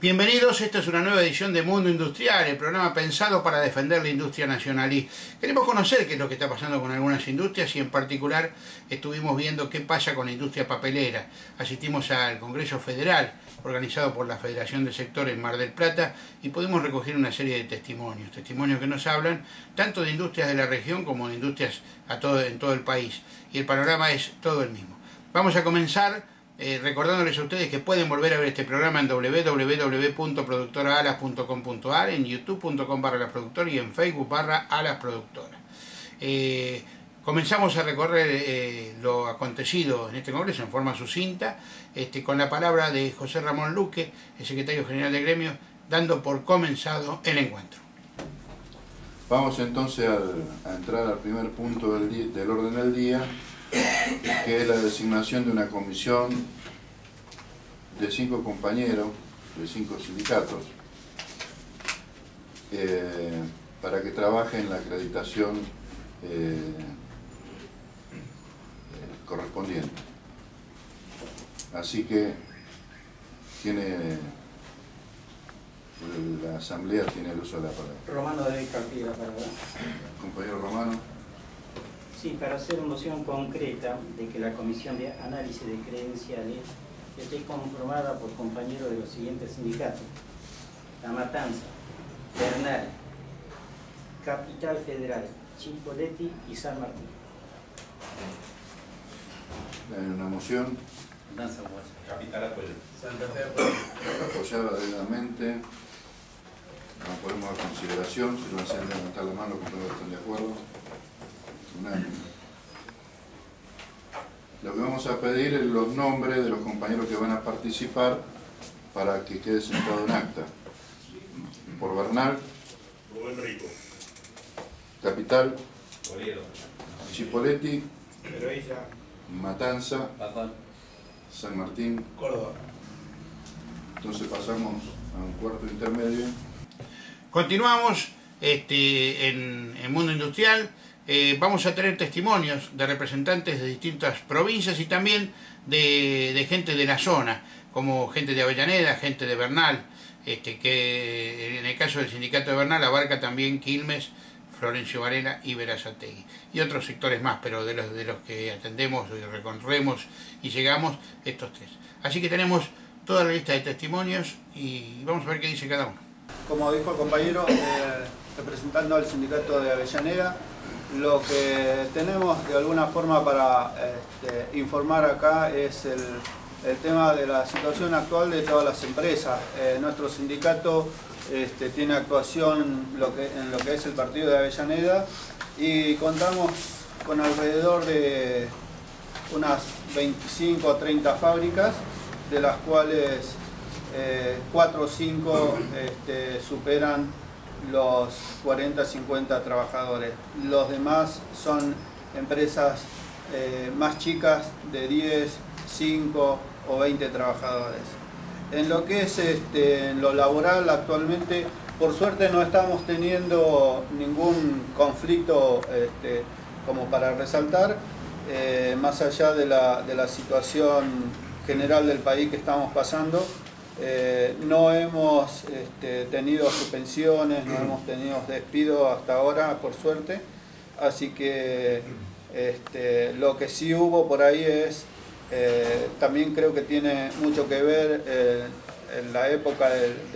Bienvenidos, esta es una nueva edición de Mundo Industrial, el programa pensado para defender la industria nacional. Y queremos conocer qué es lo que está pasando con algunas industrias y en particular estuvimos viendo qué pasa con la industria papelera. Asistimos al Congreso Federal, organizado por la Federación de Sectores Mar del Plata, y pudimos recoger una serie de testimonios que nos hablan tanto de industrias de la región como de industrias en todo el país. Y el panorama es todo el mismo. Vamos a comenzar recordándoles a ustedes que pueden volver a ver este programa en www.productoraalas.com.ar, en youtube.com/alasproductor y en Facebook/alasproductora. Comenzamos a recorrer lo acontecido en este congreso en forma sucinta, con la palabra de José Ramón Luque, el secretario general del gremio, dando por comenzado el encuentro. Vamos entonces a entrar al primer punto del orden del día, que es la designación de una comisión de 5 compañeros, de 5 sindicatos, para que trabaje en la acreditación correspondiente. Así que la asamblea tiene el uso de la palabra. Romano debe impartir la palabra. Compañero Romano. Sí, para hacer una moción concreta de que la Comisión de Análisis de Credenciales esté conformada por compañeros de los siguientes sindicatos: La Matanza, Bernal, Capital Federal, Chipoleti y San Martín. Hay una moción. Capital apoyo. Santa Fe Apoyada debidamente. La ponemos a consideración. Si lo hacen levantar la mano, que todos están de acuerdo. Unánime. Lo que vamos a pedir es los nombres de los compañeros que van a participar para que quede sentado en acta. Por Bernal, Rubén Rico. Capital, Bolero. Chipoleti, Heroísa, Matanza, Pazón. San Martín. Córdoba. Entonces pasamos a un cuarto intermedio. Continuamos en Mundo Industrial. Vamos a tener testimonios de representantes de distintas provincias y también de gente de la zona, como gente de Avellaneda, gente de Bernal, que en el caso del sindicato de Bernal abarca también Quilmes, Florencio Varela y Berazategui, y otros sectores más, pero de los que atendemos y recorremos y llegamos, estos tres. Así que tenemos toda la lista de testimonios y vamos a ver qué dice cada uno. Como dijo el compañero, representando al sindicato de Avellaneda, lo que tenemos de alguna forma para informar acá es el tema de la situación actual de todas las empresas. Nuestro sindicato tiene actuación en lo que es el partido de Avellaneda y contamos con alrededor de unas 25 o 30 fábricas, de las cuales 4 o 5 superan los 40-50 trabajadores. Los demás son empresas más chicas de 10, 5 o 20 trabajadores. En lo que es en lo laboral, actualmente por suerte no estamos teniendo ningún conflicto como para resaltar, más allá de la situación general del país que estamos pasando. No hemos tenido suspensiones, no hemos tenido despidos hasta ahora, por suerte. Así que lo que sí hubo por ahí es, también creo que tiene mucho que ver en la época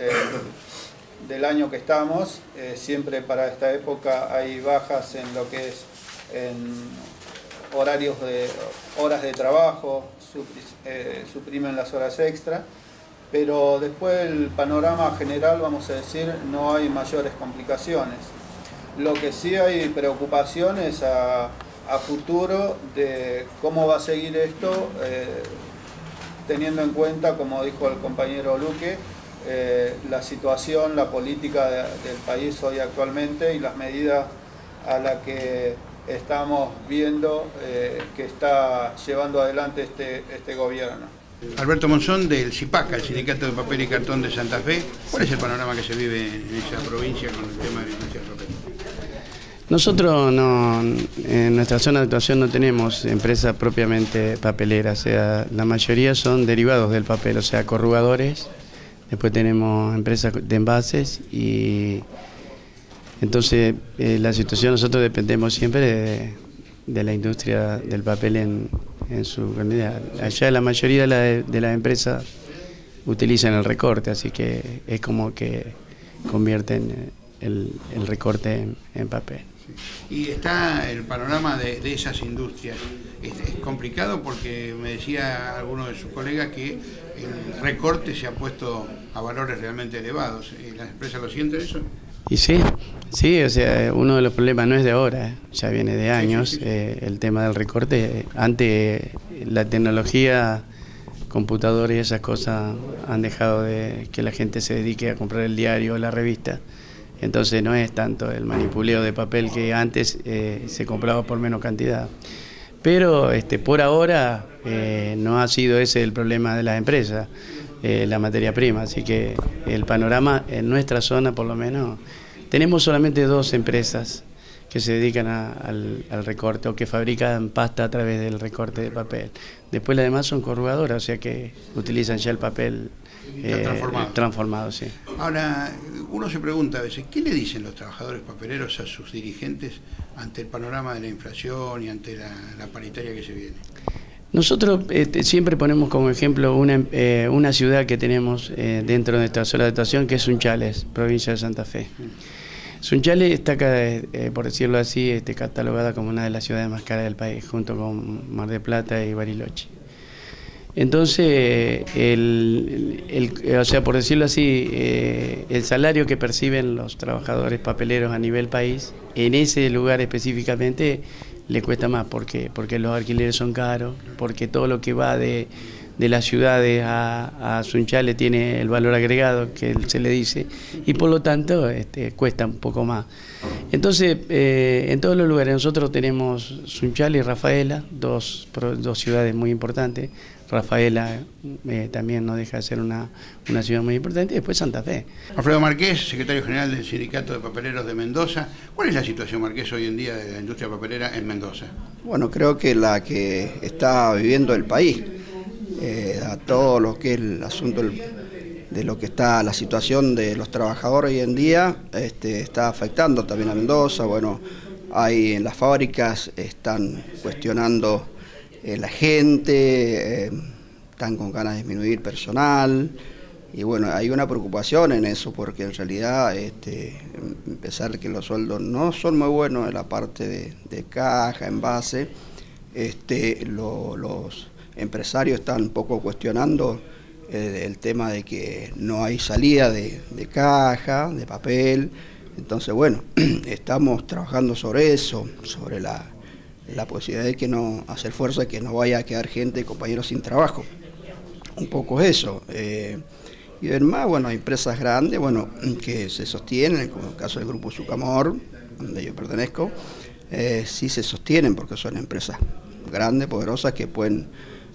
del año que estamos. Siempre para esta época hay bajas en lo que es en horarios de horas de trabajo, suprimen las horas extra. Pero después el panorama general, vamos a decir, no hay mayores complicaciones. Lo que sí hay preocupaciones a futuro de cómo va a seguir esto, teniendo en cuenta, como dijo el compañero Luque, la situación, la política del país hoy actualmente y las medidas a las que estamos viendo que está llevando adelante este gobierno. Alberto Monzón, del CIPACA, el Sindicato de Papel y Cartón de Santa Fe. ¿Cuál es el panorama que se vive en esa provincia con el tema de la industria papel? Nosotros en nuestra zona de actuación no tenemos empresas propiamente papeleras, o sea, la mayoría son derivados del papel, o sea, corrugadores después tenemos empresas de envases y entonces la situación, nosotros dependemos siempre de la industria del papel en su realidad. Allá la mayoría de las empresas utilizan el recorte, así que es como que convierten el recorte en papel. Y está el panorama de esas industrias. Es complicado porque me decía alguno de sus colegas que el recorte se ha puesto a valores realmente elevados. ¿Las empresas lo sienten eso? Y sí, o sea, uno de los problemas no es de ahora, ya viene de años, sí. El tema del recorte. Antes la tecnología, computadores y esas cosas han dejado de que la gente se dedique a comprar el diario o la revista. Entonces no es tanto el manipuleo de papel que antes se compraba por menos cantidad. Pero por ahora no ha sido ese el problema de las empresas, la materia prima. Así que el panorama en nuestra zona, por lo menos, tenemos solamente 2 empresas que se dedican al recorte o que fabrican pasta a través del recorte de papel. Después las demás son corrugadoras, o sea que utilizan ya el papel transformado, sí. Ahora, uno se pregunta a veces, ¿qué le dicen los trabajadores papeleros a sus dirigentes ante el panorama de la inflación y ante la paritaria que se viene? Nosotros siempre ponemos como ejemplo una ciudad que tenemos dentro de nuestra zona de actuación, que es Sunchales, provincia de Santa Fe. Sunchales está, por decirlo así, catalogada como una de las ciudades más caras del país, junto con Mar del Plata y Bariloche. Entonces, o sea, por decirlo así, el salario que perciben los trabajadores papeleros a nivel país, en ese lugar específicamente, le cuesta más. ¿Por qué? Porque los alquileres son caros, porque todo lo que va de las ciudades a Sunchales tiene el valor agregado que se le dice, y por lo tanto cuesta un poco más. Entonces, en todos los lugares, nosotros tenemos Sunchales y Rafaela, dos ciudades muy importantes. Rafaela también no deja de ser una ciudad muy importante, y después Santa Fe. Alfredo Marqués, secretario general del Sindicato de Papeleros de Mendoza. ¿Cuál es la situación, Marqués, hoy en día de la industria papelera en Mendoza? Bueno, creo que la que está viviendo el país, a todo lo que es el asunto de lo que está la situación de los trabajadores hoy en día, está afectando también a Mendoza. Bueno, hay en las fábricas están cuestionando la gente, están con ganas de disminuir personal, y bueno, hay una preocupación en eso, porque en realidad, a pesar de que los sueldos no son muy buenos en la parte de caja, envase, los empresarios están un poco cuestionando el tema de que no hay salida de caja, de papel. Entonces, bueno, estamos trabajando sobre eso, sobre la posibilidad de que no hacer fuerza, que no vaya a quedar gente, compañeros sin trabajo. Un poco eso. Y además, bueno, hay empresas grandes, bueno, que se sostienen, como el caso del Grupo Sucamor, donde yo pertenezco, sí se sostienen porque son empresas grandes, poderosas, que pueden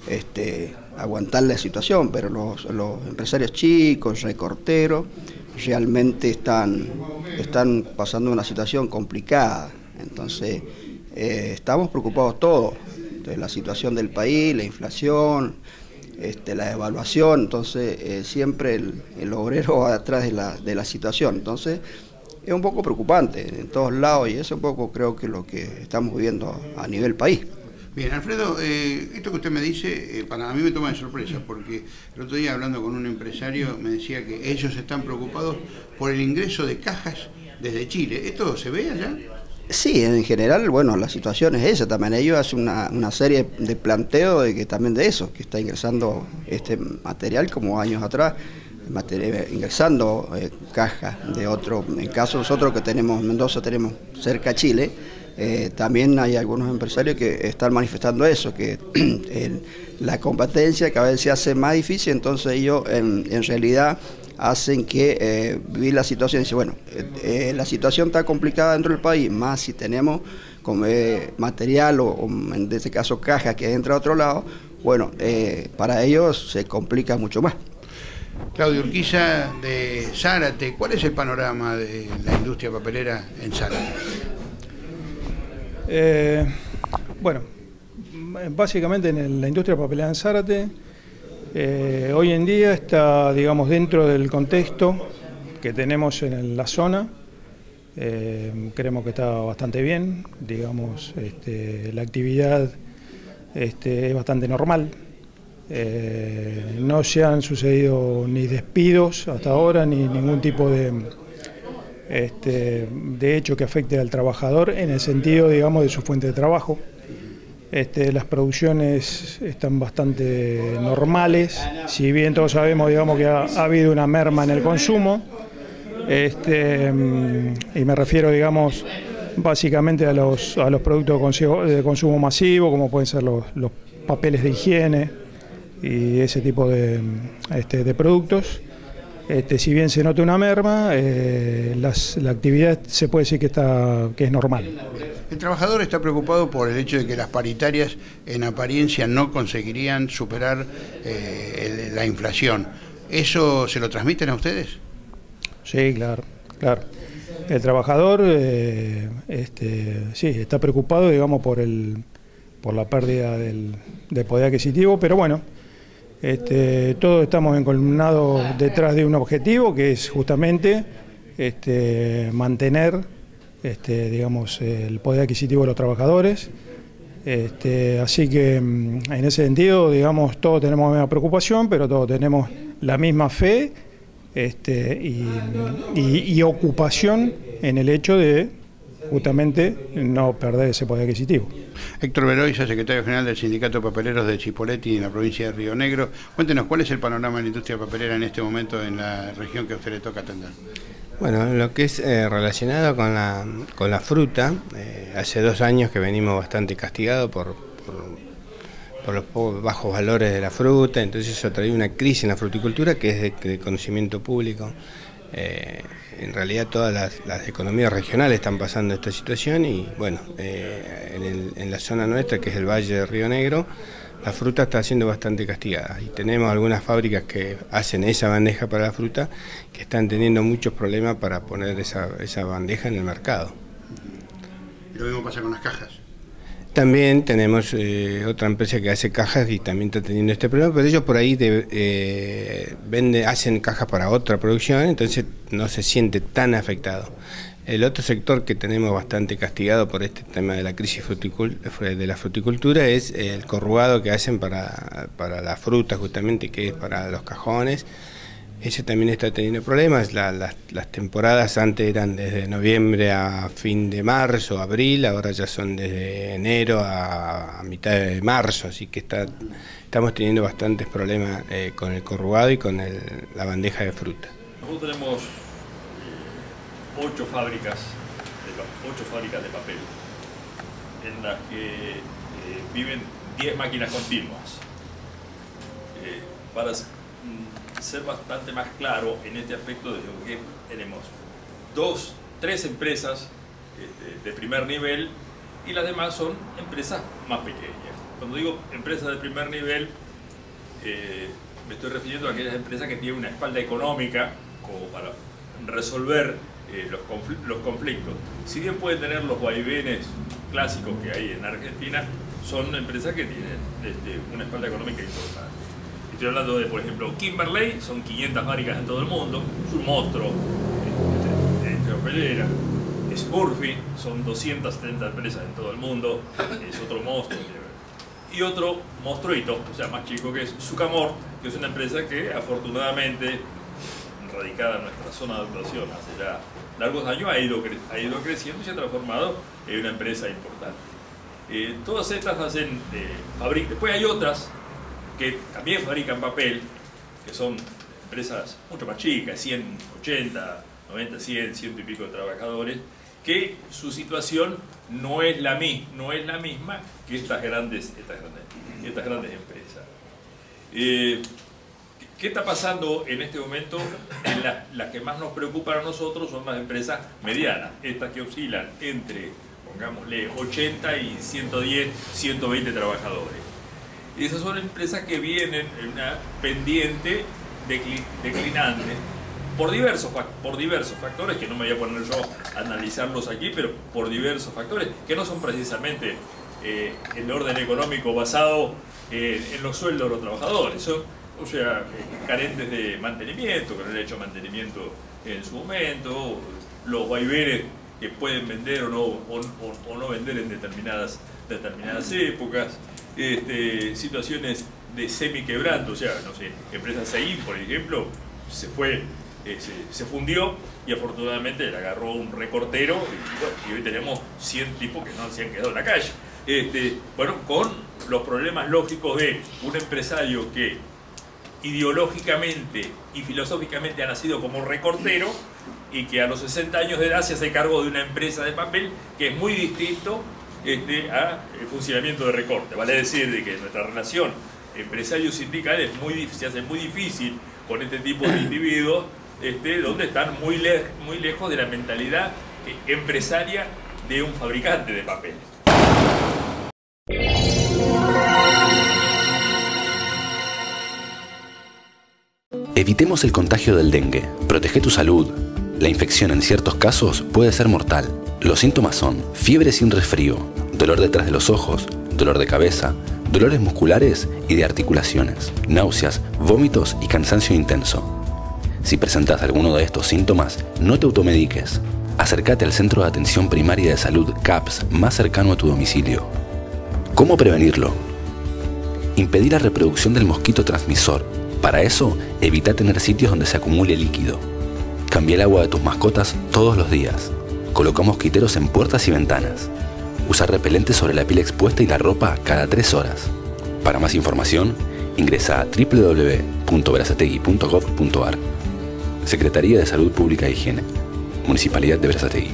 aguantar la situación, pero los empresarios chicos, recorteros, realmente están pasando una situación complicada. Entonces, estamos preocupados todos de la situación del país, la inflación, la devaluación. Entonces siempre el obrero va atrás de la situación. Entonces es un poco preocupante en todos lados, y eso un poco creo que es lo que estamos viviendo a nivel país. Bien, Alfredo, esto que usted me dice, para mí me toma de sorpresa, porque el otro día hablando con un empresario me decía que ellos están preocupados por el ingreso de cajas desde Chile. ¿Esto se ve allá? Sí, en general, bueno, la situación es esa. También ellos hacen una serie de planteos de que también de eso, que está ingresando este material como años atrás, ingresando cajas de otro. En caso nosotros que tenemos Mendoza, tenemos cerca a Chile, también hay algunos empresarios que están manifestando eso, que la competencia cada vez se hace más difícil. Entonces ellos en realidad hacen que vivir la situación. Dice, bueno, la situación está complicada dentro del país, más si tenemos como, material o en este caso caja que entra a otro lado, bueno, para ellos se complica mucho más. Claudio Urquiza, de Zárate, ¿cuál es el panorama de la industria papelera en Zárate? Bueno, básicamente en la industria papelera en Zárate Hoy en día está, digamos, dentro del contexto que tenemos en la zona. Creemos que está bastante bien, digamos, la actividad es bastante normal. No se han sucedido ni despidos hasta ahora, ni ningún tipo de hecho que afecte al trabajador en el sentido, digamos, de su fuente de trabajo. Las producciones están bastante normales, si bien todos sabemos, digamos, que ha habido una merma en el consumo, y me refiero, digamos, básicamente a los productos de consumo masivo, como pueden ser los papeles de higiene y ese tipo de productos. Si bien se nota una merma, la actividad se puede decir que es normal. El trabajador está preocupado por el hecho de que las paritarias en apariencia no conseguirían superar la inflación. ¿Eso se lo transmiten a ustedes? Sí, claro. El trabajador sí, está preocupado, digamos, por la pérdida del poder adquisitivo, pero bueno, todos estamos encolumnados detrás de un objetivo que es justamente mantener digamos, el poder adquisitivo de los trabajadores. Así que en ese sentido, digamos, todos tenemos la misma preocupación, pero todos tenemos la misma fe y ocupación en el hecho de justamente no perder ese poder adquisitivo. Héctor Beroiza, secretario general del Sindicato de Papeleros de Chipoleti en la provincia de Río Negro. Cuéntenos, ¿cuál es el panorama de la industria papelera en este momento en la región que a usted le toca atender? Bueno, lo que es relacionado con la fruta, hace 2 años que venimos bastante castigados por los bajos valores de la fruta, entonces eso trae una crisis en la fruticultura que es de conocimiento público. En realidad todas las economías regionales están pasando esta situación y bueno, en la zona nuestra, que es el Valle de Río Negro, la fruta está siendo bastante castigada y tenemos algunas fábricas que hacen esa bandeja para la fruta que están teniendo muchos problemas para poner esa bandeja en el mercado. ¿Y lo mismo pasa con las cajas? También tenemos otra empresa que hace cajas y también está teniendo este problema, pero ellos por ahí hacen cajas para otra producción, entonces no se siente tan afectado. El otro sector que tenemos bastante castigado por este tema de la crisis de la fruticultura es el corrugado que hacen para la fruta, justamente, que es para los cajones. Ese también está teniendo problemas. Las temporadas antes eran desde noviembre a fin de marzo, abril, ahora ya son desde enero a mitad de marzo, así que estamos teniendo bastantes problemas con el corrugado y con la bandeja de fruta. Nosotros tenemos 8 fábricas de papel, en las que viven 10 máquinas continuas. Para ser bastante más claro en este aspecto, de que tenemos 3 empresas de primer nivel y las demás son empresas más pequeñas. Cuando digo empresas de primer nivel, me estoy refiriendo a aquellas empresas que tienen una espalda económica como para resolver los conflictos. Si bien pueden tener los vaivenes clásicos que hay en Argentina, son empresas que tienen una espalda económica importante. Estoy hablando de, por ejemplo, Kimberley, son 500 fábricas en todo el mundo, es un monstruo de papelera. Smurfy, son 270 empresas en todo el mundo, es otro monstruo. Y otro monstruito, o sea, más chico, que es Sucamor, que es una empresa que afortunadamente, radicada en nuestra zona de actuación hace ya largos años, ha ido creciendo y se ha transformado en una empresa importante. Todas estas hacen después hay otras que también fabrican papel, que son empresas mucho más chicas, 180, 90, 100 y pico de trabajadores, que su situación no es la misma que estas grandes empresas. ¿Qué está pasando en este momento? Las que más nos preocupan a nosotros son las empresas medianas, estas que oscilan entre, pongámosle, 80 y 110, 120 trabajadores. Y esas son empresas que vienen en una pendiente declinante por diversos factores, que no me voy a poner yo a analizarlos aquí, pero por diversos factores, que no son precisamente el orden económico basado en los sueldos de los trabajadores, son o sea, carentes de mantenimiento, que no han hecho mantenimiento en su momento, los vaivenes que pueden vender o no vender en determinadas épocas, situaciones de semi-quebranto, o sea, no sé, empresa SEIN, por ejemplo, se fundió y afortunadamente le agarró un recortero y hoy tenemos 100 tipos que no se han quedado en la calle. Bueno, con los problemas lógicos de un empresario que ideológicamente y filosóficamente ha nacido como recortero y que a los 60 años de edad se hace cargo de una empresa de papel que es muy distinto a el funcionamiento de recorte. Vale decir de que nuestra relación empresario-sindical se hace muy difícil con este tipo de individuos, donde están muy lejos de la mentalidad empresaria de un fabricante de papel. Evitemos el contagio del dengue. Protege tu salud. La infección en ciertos casos puede ser mortal. Los síntomas son fiebre sin resfrío, dolor detrás de los ojos, dolor de cabeza, dolores musculares y de articulaciones, náuseas, vómitos y cansancio intenso. Si presentas alguno de estos síntomas, no te automediques. Acércate al Centro de Atención Primaria de Salud CAPS más cercano a tu domicilio. ¿Cómo prevenirlo? Impedir la reproducción del mosquito transmisor. Para eso, evita tener sitios donde se acumule líquido. Cambia el agua de tus mascotas todos los días. Coloca mosquiteros en puertas y ventanas. Usa repelente sobre la piel expuesta y la ropa cada 3 horas. Para más información, ingresa a www.berazategui.gov.ar. Secretaría de Salud Pública e Higiene. Municipalidad de Berazategui.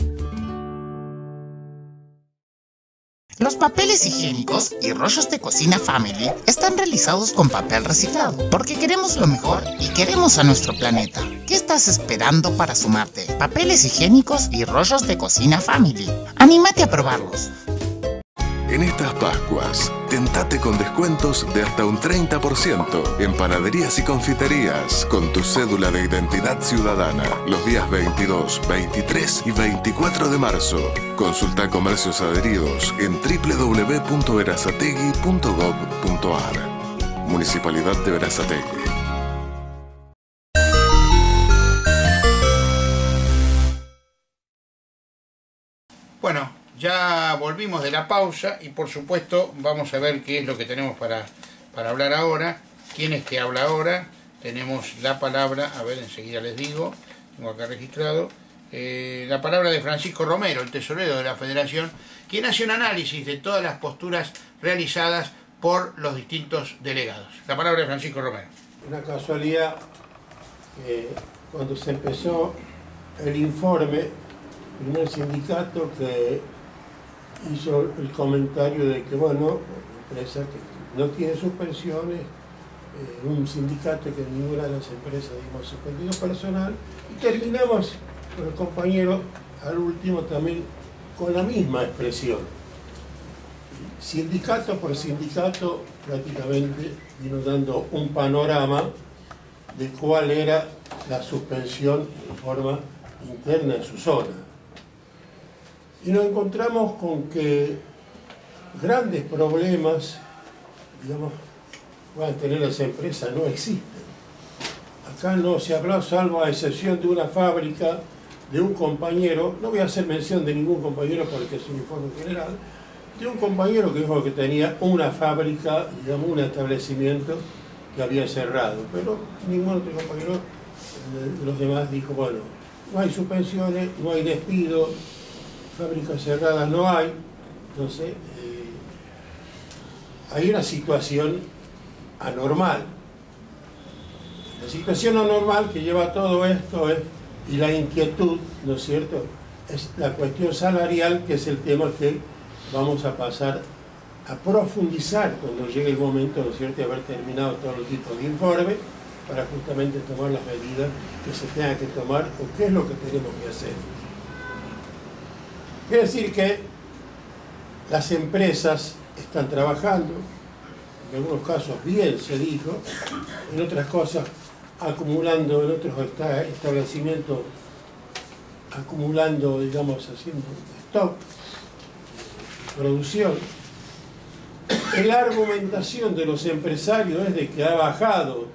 Los papeles higiénicos y rollos de cocina Family están realizados con papel reciclado, porque queremos lo mejor y queremos a nuestro planeta. ¿Qué estás esperando para sumarte? Papeles higiénicos y rollos de cocina Family. ¡Anímate a probarlos! En estas Pascuas, tentate con descuentos de hasta un 30% en panaderías y confiterías con tu cédula de identidad ciudadana los días 22, 23 y 24 de marzo. Consulta comercios adheridos en www.berazategui.gov.ar. Municipalidad de Berazategui. Bueno, ya volvimos de la pausa y por supuesto vamos a ver qué es lo que tenemos para hablar ahora. ¿Quién es que habla ahora? Tenemos la palabra, a ver, enseguida les digo, tengo acá registrado, la palabra de Francisco Romero, el tesorero de la Federación, quien hace un análisis de todas las posturas realizadas por los distintos delegados. La palabra de Francisco Romero. Una casualidad, cuando se empezó el informe, el primer sindicato que hizo el comentario de que, bueno, empresa que no tiene suspensiones, un sindicato que ninguna de las empresas, digamos, suspendido personal, y terminamos con el compañero al último también con la misma expresión. Sindicato por sindicato prácticamente vino dando un panorama de cuál era la suspensión en forma interna en su zona. Y nos encontramos con que grandes problemas, digamos, puedan tener las empresas no existen. Acá no se habló, salvo a excepción de una fábrica, de un compañero, no voy a hacer mención de ningún compañero porque es un informe general, de un compañero que dijo que tenía una fábrica, digamos, un establecimiento que había cerrado, pero ningún otro compañero de los demás dijo, bueno, no hay suspensiones, no hay despido, fábricas cerradas no hay. Entonces hay una situación anormal. La situación anormal que lleva a todo esto y la inquietud, ¿no es cierto?, es la cuestión salarial, que es el tema que vamos a pasar a profundizar cuando llegue el momento, ¿no es cierto?, de haber terminado todos los tipos de informes para justamente tomar las medidas que se tengan que tomar o qué es lo que tenemos que hacer. Quiere decir que las empresas están trabajando, en algunos casos bien se dijo, en otras cosas acumulando, en otros establecimientos acumulando, digamos, haciendo stock, producción. La argumentación de los empresarios es de que ha bajado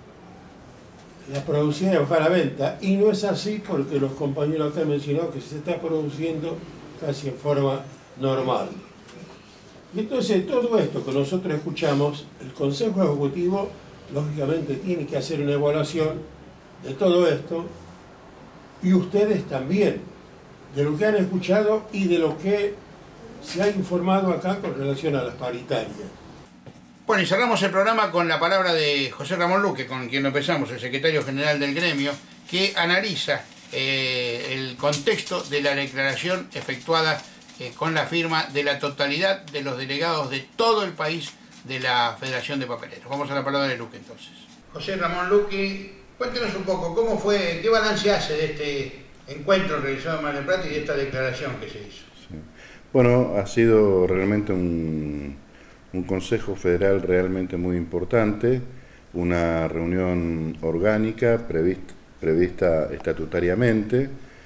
la producción y ha bajado la venta, y no es así porque los compañeros acá han mencionado que se está produciendo casi en forma normal. Y entonces todo esto que nosotros escuchamos, el Consejo Ejecutivo lógicamente tiene que hacer una evaluación de todo esto, y ustedes también, de lo que han escuchado y de lo que se ha informado acá con relación a las paritarias. Bueno, y cerramos el programa con la palabra de José Ramón Luque, con quien lo empezamos, el secretario general del gremio, que analiza el contexto de la declaración efectuada con la firma de la totalidad de los delegados de todo el país de la Federación de Papeleros. Vamos a la palabra de Luque entonces. José Ramón Luque, cuéntenos un poco, ¿cómo fue, qué balance hace de este encuentro realizado en Mar del Plata y de esta declaración que se hizo? Sí. Bueno, ha sido realmente un Consejo Federal realmente muy importante, una reunión orgánica prevista estatutariamente,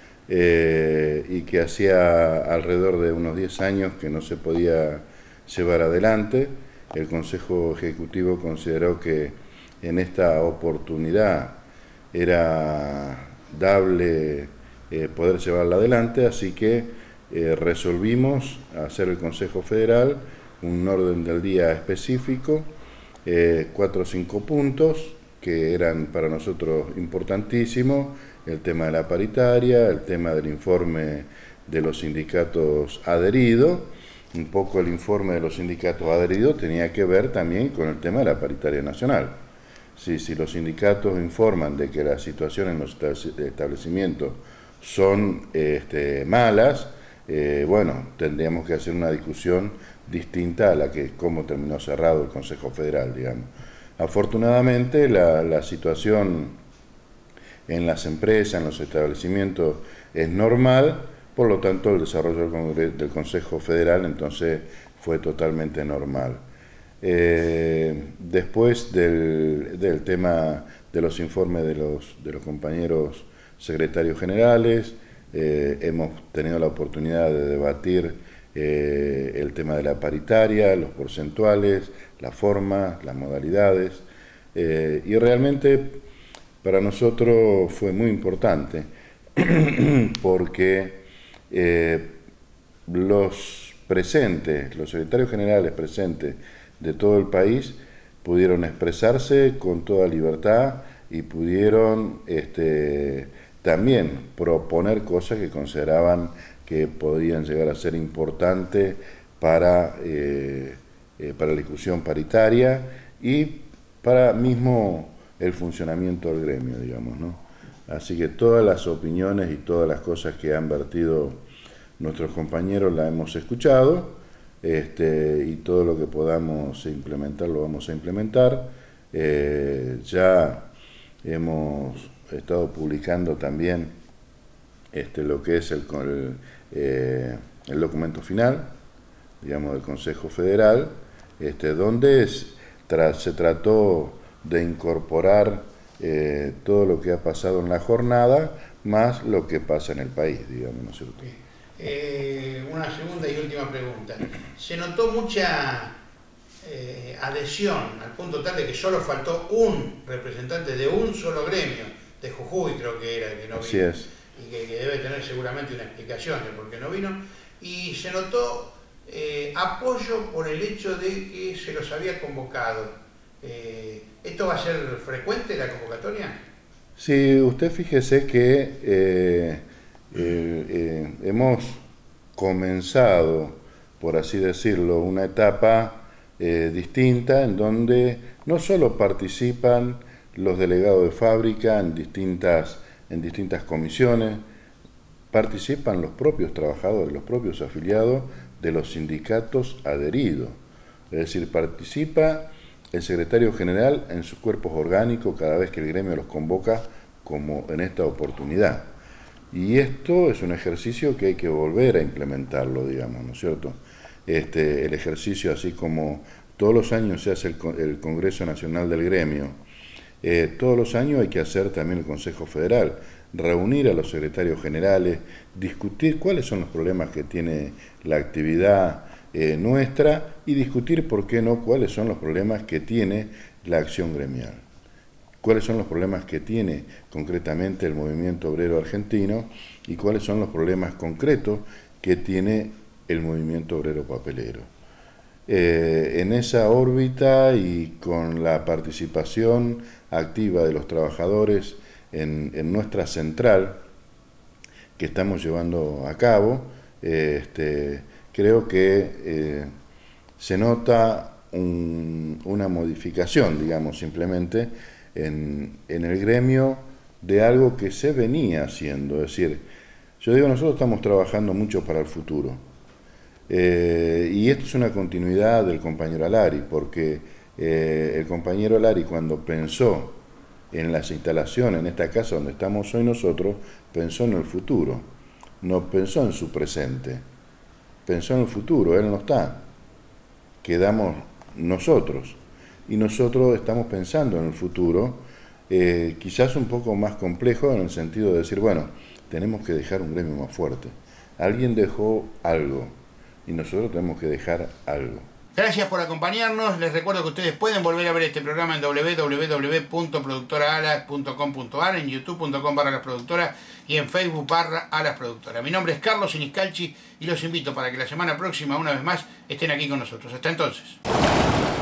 y que hacía alrededor de unos 10 años que no se podía llevar adelante. El Consejo Ejecutivo consideró que en esta oportunidad era dable poder llevarla adelante, así que resolvimos hacer el Consejo Federal un orden del día específico, 4 o 5 puntos que eran para nosotros importantísimos: el tema de la paritaria, el tema del informe de los sindicatos adheridos. Un poco el informe de los sindicatos adheridos tenía que ver también con el tema de la paritaria nacional. Si los sindicatos informan de que la situación en los establecimientos son malas, bueno, tendríamos que hacer una discusión distinta a la que cómo terminó cerrado el Consejo Federal, digamos. Afortunadamente la situación en las empresas, en los establecimientos es normal, por lo tanto el desarrollo del Consejo Federal entonces fue totalmente normal. Después del tema de los informes de los compañeros secretarios generales, hemos tenido la oportunidad de debatir el tema de la paritaria, los porcentuales, la forma, las modalidades, y realmente para nosotros fue muy importante porque los secretarios generales presentes de todo el país pudieron expresarse con toda libertad y pudieron también proponer cosas que consideraban que podían llegar a ser importantes para la discusión paritaria y para mismo el funcionamiento del gremio, digamos, ¿no? Así que todas las opiniones y todas las cosas que han vertido nuestros compañeros las hemos escuchado, y todo lo que podamos implementar lo vamos a implementar. Ya hemos estado publicando también lo que es el documento final, digamos, del Consejo Federal, donde se trató de incorporar todo lo que ha pasado en la jornada, más lo que pasa en el país, digamos, ¿no es cierto? Una segunda y última pregunta. Se notó mucha adhesión, al punto tal de que solo faltó un representante de un solo gremio, de Jujuy creo que era, que no vino. Así es. Y que debe tener seguramente una explicación de por qué no vino. Y se notó apoyo por el hecho de que se los había convocado. ¿Esto va a ser frecuente, la convocatoria? Sí, usted fíjese que hemos comenzado, por así decirlo, una etapa distinta en donde no solo participan los delegados de fábrica en distintas comisiones, participan los propios trabajadores, los propios afiliados de los sindicatos adheridos. Es decir, participa el secretario general en sus cuerpos orgánicos cada vez que el gremio los convoca, como en esta oportunidad. Y esto es un ejercicio que hay que volver a implementarlo, digamos, ¿no es cierto? El ejercicio, así como todos los años se hace el Congreso Nacional del Gremio, todos los años hay que hacer también el Consejo Federal, reunir a los secretarios generales, discutir cuáles son los problemas que tiene la actividad nuestra y discutir, por qué no, cuáles son los problemas que tiene la acción gremial. Cuáles son los problemas que tiene concretamente el movimiento obrero argentino y cuáles son los problemas concretos que tiene el movimiento obrero papelero. En esa órbita y con la participación activa de los trabajadores en nuestra central que estamos llevando a cabo, creo que se nota una modificación, digamos, simplemente en el gremio de algo que se venía haciendo. Es decir, yo digo, nosotros estamos trabajando mucho para el futuro. Y esto es una continuidad del compañero Alari, porque el compañero Alari, cuando pensó en las instalaciones, en esta casa donde estamos hoy nosotros, pensó en el futuro, no pensó en su presente, pensó en el futuro. Él no está, quedamos nosotros, y nosotros estamos pensando en el futuro, quizás un poco más complejo en el sentido de decir, bueno, tenemos que dejar un gremio más fuerte. Alguien dejó algo, y nosotros tenemos que dejar algo. Gracias por acompañarnos. Les recuerdo que ustedes pueden volver a ver este programa en www.productoraalas.com.ar, en youtube.com/alasproductora y en Facebook/alasproductora. Mi nombre es Carlos Siniscalchi y los invito para que la semana próxima, una vez más, estén aquí con nosotros. Hasta entonces.